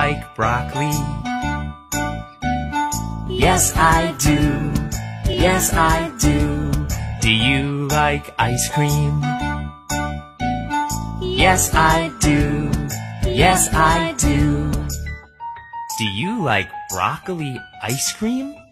like broccoli? Yes, I do. Yes, I do. Do you like ice cream? Yes, I do. Yes, I do. Do you like broccoli ice cream?